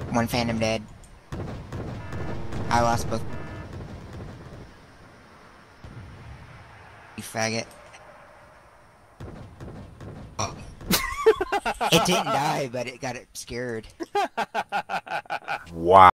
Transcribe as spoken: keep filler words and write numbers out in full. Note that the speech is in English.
One Phantom dead. I lost both. You faggot. Oh. It didn't die, but it got it scared. Wow.